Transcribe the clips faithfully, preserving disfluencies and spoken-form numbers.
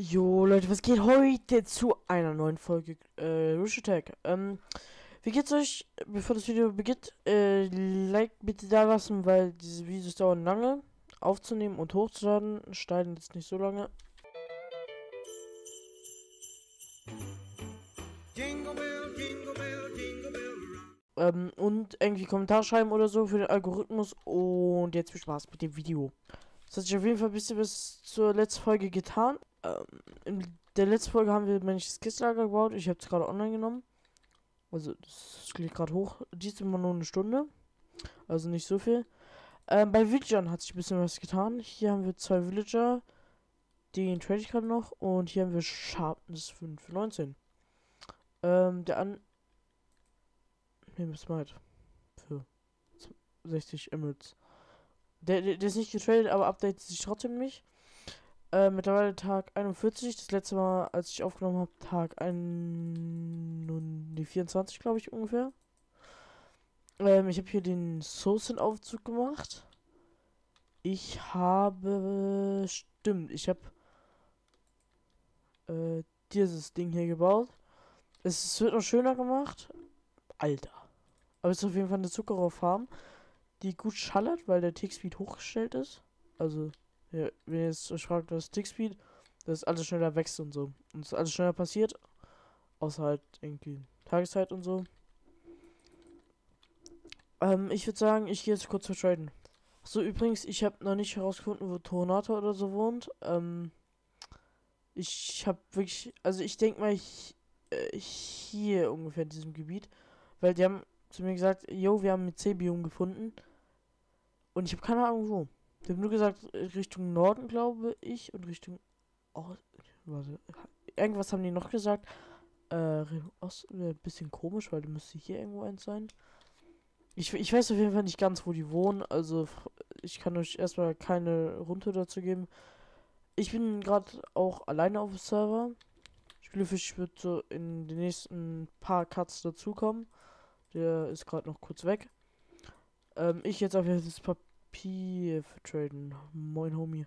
Jo, Leute, was geht heute zu einer neuen Folge äh, Rush Attack? Ähm, wie geht's euch? Bevor das Video beginnt, äh, Like bitte da lassen, weil diese Videos dauern lange aufzunehmen und hochzuladen. Schneiden jetzt nicht so lange. Jingle bell, jingle bell, jingle bell rock. Ähm, und irgendwie Kommentar schreiben oder so für den Algorithmus. Und jetzt viel Spaß mit dem Video. Das hat sich auf jeden Fall ein bisschen bis zur letzten Folge getan. Ähm, in der letzten Folge haben wir manches Kistlager gebaut. Ich habe es gerade online genommen. Also, das geht gerade hoch. Diesmal nur eine Stunde. Also nicht so viel. Ähm, bei Villagern hat sich ein bisschen was getan. Hier haben wir zwei Villager. Den trade ich gerade noch. Und hier haben wir Sharpness fünf für neunzehn. Ähm, der an. Ne, Smite. Für sechzig Emeralds. Der, der, der ist nicht getradet, aber updatet sich trotzdem nicht. Äh, mittlerweile Tag einundvierzig. Das letzte Mal, als ich aufgenommen habe, Tag ein, nun, die vierundzwanzig, glaube ich, ungefähr. Ähm, ich habe hier den Soßen-Aufzug gemacht. Ich habe... Stimmt, ich habe äh, dieses Ding hier gebaut. Es, es wird noch schöner gemacht. Alter. Aber es ist auf jeden Fall eine Zuckerrohrfarm, die gut schallert, weil der Tick-Speed hochgestellt ist. Also, ja, wenn ihr jetzt euch fragt, was ist Tick-Speed, dass alles schneller wächst und so. Und es alles schneller passiert. Außer halt irgendwie Tageszeit und so. Ähm, ich würde sagen, ich gehe jetzt kurz vertraden. So, übrigens, ich habe noch nicht herausgefunden, wo Tornado oder so wohnt. Ähm, ich habe wirklich, also ich denke mal, ich, äh, hier ungefähr in diesem Gebiet. Weil die haben zu mir gesagt, yo, wir haben ein C-Biom gefunden. Und ich habe keine Ahnung wo. Die haben nur gesagt, Richtung Norden, glaube ich, und Richtung Ost. Warte. Irgendwas haben die noch gesagt. Äh, Richtung Ost wäre ein bisschen komisch, weil die müsste hier irgendwo eins sein. Ich, ich weiß auf jeden Fall nicht ganz, wo die wohnen. Also, ich kann euch erstmal keine Runde dazu geben. Ich bin gerade auch alleine auf dem Server. Spielefisch wird so in den nächsten paar Cuts dazukommen. Der ist gerade noch kurz weg. Ähm, ich jetzt auf jeden Fall das Papier vertraden. Moin, Homie.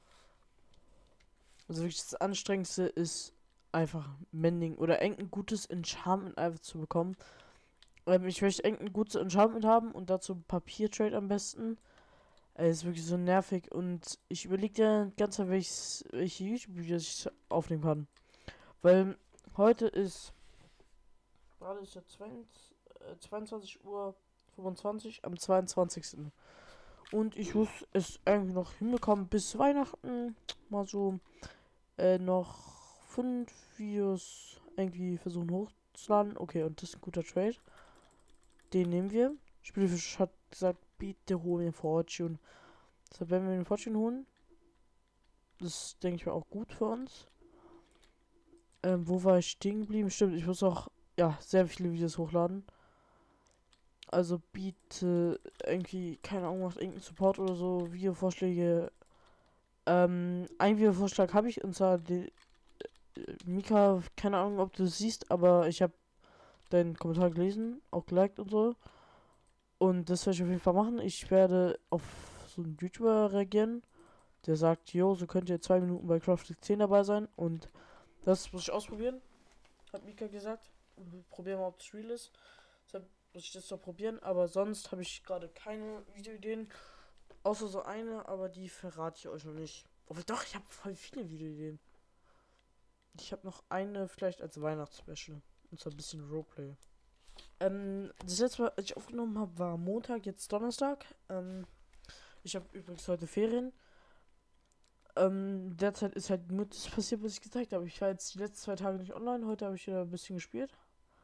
Also wirklich das Anstrengendste ist einfach Mending oder irgendein gutes Enchantment einfach zu bekommen. Ähm, ich möchte irgendein gutes Enchantment haben und dazu Papiertrade am besten. Es ist wirklich so nervig und ich überlege ja ganz Zeit, welches, welche YouTube-Videos ich aufnehmen kann. Weil heute ist, gerade ist ja zwanzig, äh, zweiundzwanzig Uhr fünfundzwanzig am zweiundzwanzigsten. Und ich muss es irgendwie noch hinbekommen bis Weihnachten mal so äh, noch fünf Videos irgendwie versuchen hochzuladen. Okay, und das ist ein guter Trade. Den nehmen wir. Spielfisch hat gesagt, bitte hol mir Fortune. Deshalb werden wir den Fortune holen. Das denke ich mal auch gut für uns. Ähm, wo war ich stehen geblieben? Stimmt, ich muss auch, ja, sehr viele Videos hochladen. Also biete irgendwie, keine Ahnung, macht irgendeinen Support oder so, Videovorschläge. Ähm, ein Videovorschlag habe ich, und zwar die, äh, Mika, keine Ahnung, ob du es siehst, aber ich habe deinen Kommentar gelesen, auch geliked und so. Und das werde ich auf jeden Fall machen. Ich werde auf so einen YouTuber reagieren, der sagt, jo, so könnt ihr zwei Minuten bei Crafted zehn dabei sein. Und das muss ich ausprobieren, hat Mika gesagt. Probieren wir, ob das real ist. Deshalb muss ich das doch probieren. Aber sonst habe ich gerade keine Videoideen. Außer so eine, aber die verrate ich euch noch nicht. Aber doch, ich habe voll viele Videoideen. Ich habe noch eine vielleicht als Weihnachtsspecial. Und zwar ein bisschen Roleplay. Ähm, das letzte Mal, als ich aufgenommen habe, war Montag, jetzt Donnerstag. Ähm, ich habe übrigens heute Ferien. Ähm, derzeit ist halt nur das passiert, was ich gezeigt habe. Ich war jetzt die letzten zwei Tage nicht online. Heute habe ich wieder ein bisschen gespielt.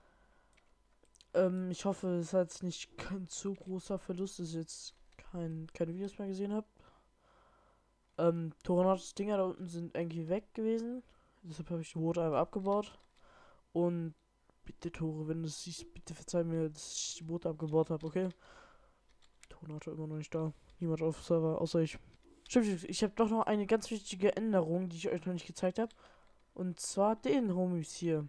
Ähm, ich hoffe, es hat jetzt nicht kein zu großer Verlust, dass ich jetzt kein, keine Videos mehr gesehen habe. Ähm, Torontos Dinger da unten sind irgendwie weg gewesen. Deshalb habe ich die Boote einfach abgebaut. Und bitte, Tore, wenn du es siehst, bitte verzeih mir, dass ich die Boote abgebaut habe, okay? Tornado immer noch nicht da. Niemand auf dem Server, außer ich. Stimmt, ich habe doch noch eine ganz wichtige Änderung, die ich euch noch nicht gezeigt habe. Und zwar den Homies hier.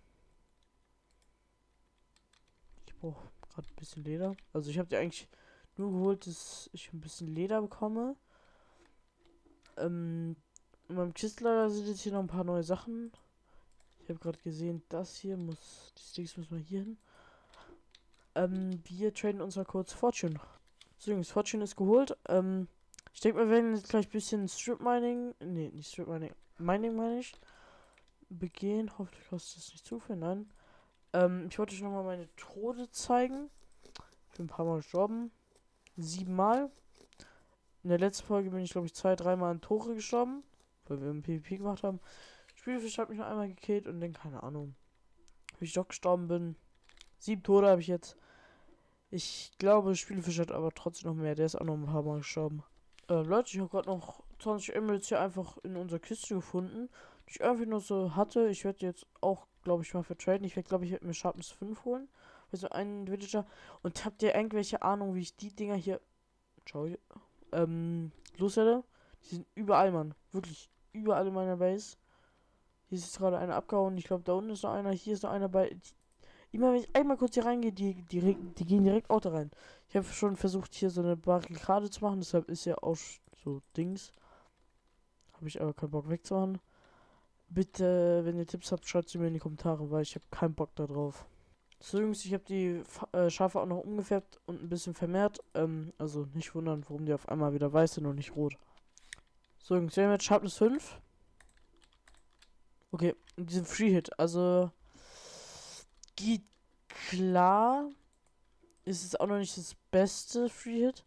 Ich brauche gerade ein bisschen Leder. Also ich habe die eigentlich nur geholt, dass ich ein bisschen Leder bekomme. Ähm, In meinem Kistlager sind jetzt hier noch ein paar neue Sachen. Ich habe gerade gesehen, das hier muss, die Sticks müssen wir hier hin. Ähm, wir traden uns mal kurz Fortune. So Jungs, Fortune ist geholt. Ähm, ich denke, wir werden jetzt gleich ein bisschen Strip Mining, nee, nicht Strip Mining, Mining meine ich, begehen. Hoffentlich kostet es nicht zu viel, nein. Ähm, ich wollte euch nochmal meine Tode zeigen. Ich bin ein paar Mal gestorben. Siebenmal. In der letzten Folge bin ich, glaube ich, zwei, dreimal an Tore gestorben, weil wir im PvP gemacht haben. Spielfisch hat mich noch einmal gekillt und dann keine Ahnung, wie ich doch gestorben bin. Sieben Tode habe ich jetzt. Ich glaube, Spielfisch hat aber trotzdem noch mehr. Der ist auch noch ein paar Mal gestorben. Äh, Leute, ich habe gerade noch zwanzig Emeralds hier einfach in unserer Kiste gefunden, die ich irgendwie noch so hatte. Ich werde jetzt auch, glaube ich, mal vertraden. Ich werde, glaube ich, werd mir Sharpness fünf holen. Also einen Villager. Und habt ihr irgendwelche Ahnung, wie ich die Dinger hier. Ciao. Ähm, loswerde? Die sind überall, Mann. Wirklich überall in meiner Base. Hier ist jetzt gerade einer abgehauen. Ich glaube, da unten ist noch einer. Hier ist noch einer bei. Die, immer wenn ich einmal kurz hier reingehe, die, die, die, die gehen direkt Auto rein. Ich habe schon versucht, hier so eine Barrikade zu machen. Deshalb ist ja auch so Dings. Habe ich aber keinen Bock wegzumachen. Bitte, wenn ihr Tipps habt, schreibt sie mir in die Kommentare, weil ich habe keinen Bock da drauf. So Jungs, ich habe die äh, Schafe auch noch umgefärbt und ein bisschen vermehrt. Ähm, also nicht wundern, warum die auf einmal wieder weiß sind und nicht rot. So Jungs, wir haben jetzt Sharpness fünf. Okay, und diesen Free Hit, also geht klar. Ist es auch noch nicht das beste Free Hit.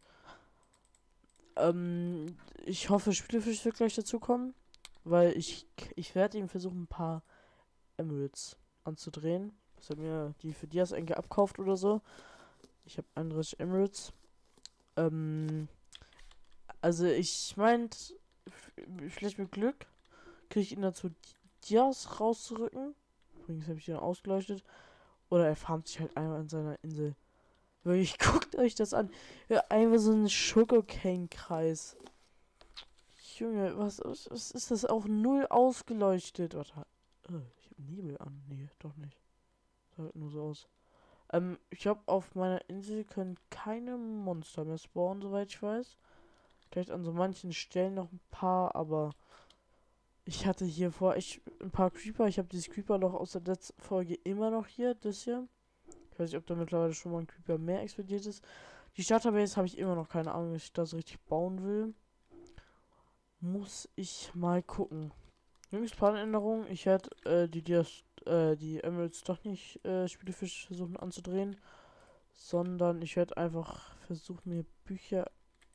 Ähm, ich hoffe, Spielefisch wird gleich dazukommen, weil ich ich werde ihm versuchen, ein paar Emeralds anzudrehen. Dass er mir die für Dias eigentlich abkauft oder so. Ich habe einunddreißig Emeralds. Ähm, also ich meint, vielleicht mit Glück kriege ich ihn dazu, Dias rauszurücken. Übrigens habe ich ihn ausgeleuchtet. Oder er farmt sich halt einmal an seiner Insel. Wirklich, guckt euch das an. Ja, einfach so ein Sugarcane-Kreis. Junge, was, was, was ist das? Auch null ausgeleuchtet. Warte. Oh, ich habe Nebel an. Nee, doch nicht. Sah halt nur so aus. Ähm, ich glaube, auf meiner Insel können keine Monster mehr spawnen, soweit ich weiß. Vielleicht an so manchen Stellen noch ein paar, aber ich hatte hier vor echt ein paar Creeper. Ich habe dieses Creeper-Loch aus der letzten Folge immer noch hier, das hier. Ich weiß nicht, ob da mittlerweile schon mal ein Creeper mehr explodiert ist. Die Starterbase habe ich immer noch keine Ahnung, dass ich das richtig bauen will. Muss ich mal gucken. Jüngst Planänderung. Ich werde äh, die, die, äh, die Emeralds doch nicht äh, Spielefisch versuchen anzudrehen. Sondern ich werde einfach versuchen, mir Bücher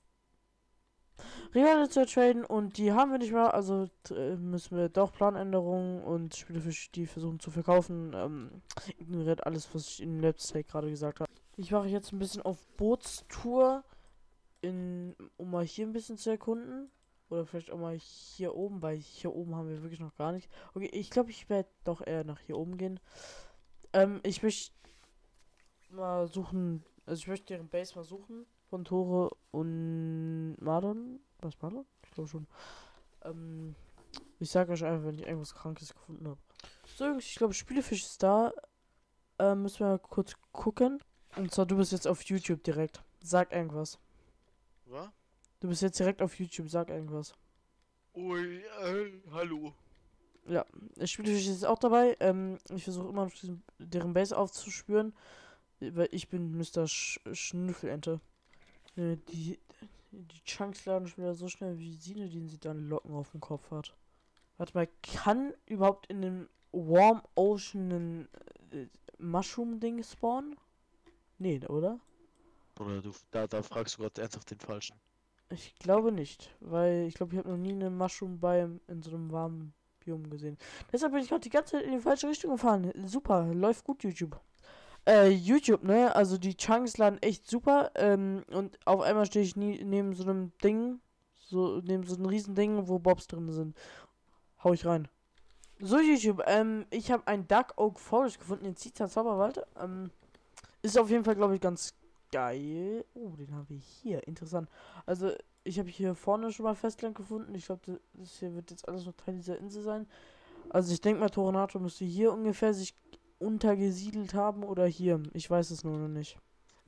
Regale zu traden und die haben wir nicht mehr, also äh, müssen wir doch Planänderungen und Spielefisch die versuchen zu verkaufen. Ähm, ignoriert alles, was ich in Let's Take gerade gesagt habe. Ich mache jetzt ein bisschen auf Bootstour, in, um mal hier ein bisschen zu erkunden. Oder vielleicht auch mal hier oben, weil hier oben haben wir wirklich noch gar nicht. Okay, ich glaube, ich werde doch eher nach hier oben gehen. Ähm, ich möchte mal suchen, also ich möchte deren Base mal suchen. Von Tore und Mardon. Was, Mardon? Ich glaube schon. Ähm, ich sage euch einfach, wenn ich irgendwas Krankes gefunden habe. So, Jungs, ich glaube, Spielefisch ist da. Ähm, müssen wir mal kurz gucken. Und zwar, du bist jetzt auf YouTube direkt. Sag irgendwas. Was? Du bist jetzt direkt auf YouTube, sag irgendwas. Ui, äh, hallo. Ja, Spielefisch ist auch dabei. Ähm, ich versuche immer noch diesen, deren Base aufzuspüren. Weil ich bin Mister Sch Schnüffelente. Äh, die, die Chunks laden schon wieder so schnell wie Sine, die sie dann Locken auf dem Kopf hat. Warte mal, kann überhaupt in dem Warm Ocean ein äh, Mushroom-Ding spawnen? Nee, oder? Oder du, da, da fragst du gerade ernsthaft den Falschen. Ich glaube nicht, weil ich glaube, ich habe noch nie einen Mushroom Biome in so einem warmen Biom gesehen. Deshalb bin ich gerade die ganze Zeit in die falsche Richtung gefahren. Super, läuft gut, YouTube. Äh, YouTube, ne? Also die Chunks laden echt super. Ähm, und auf einmal stehe ich nie neben so einem Ding, so neben so einem riesen Ding, wo Bobs drin sind. Hau ich rein. So, YouTube, ähm, ich habe einen Dark Oak Forest gefunden in Zita Zauberwald. Ähm, ist auf jeden Fall, glaube ich, ganz geil. Oh, den haben wir hier. Interessant. Also, ich habe hier vorne schon mal Festland gefunden. Ich glaube, das hier wird jetzt alles noch Teil dieser Insel sein. Also, ich denke mal, Toronato müsste hier ungefähr sich untergesiedelt haben oder hier. Ich weiß es nur noch nicht.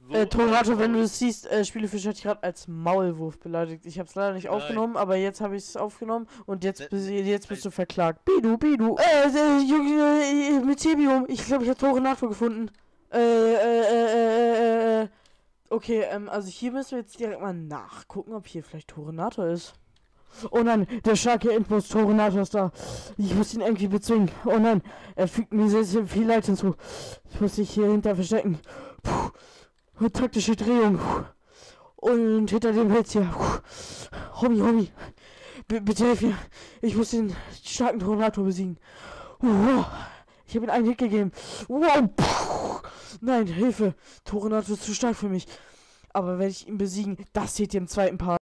Wo? Äh, Torato, wenn du es siehst, äh, Spielefischer hat dich gerade als Maulwurf beleidigt. Ich hab's leider nicht Nein. aufgenommen, aber jetzt habe ich es aufgenommen und jetzt, Ne- bis, jetzt bist du verklagt. Bidu, Bidu. Äh, äh, Junge, äh, mit Tebium. Ich glaube, ich habe Torenato gefunden. Äh, äh, äh, äh, äh, äh. Okay, ähm, also hier müssen wir jetzt direkt mal nachgucken, ob hier vielleicht Torenator ist. Oh nein, der starke Endboss Torenator ist da. Ich muss ihn irgendwie bezwingen. Oh nein, er fügt mir sehr, sehr viel Leid hinzu. Ich muss mich hier hinter verstecken. Puh. Taktische Drehung. Und hinter dem Pilz hier. Homie, Homie. B bitte hilf mir. Ich muss den starken Torenator besiegen. Uh, ich habe ihm einen Hit gegeben. Wow. Puh. Nein, Hilfe. Torenator ist zu stark für mich. Aber werde ich ihn besiegen, das seht ihr im zweiten Part.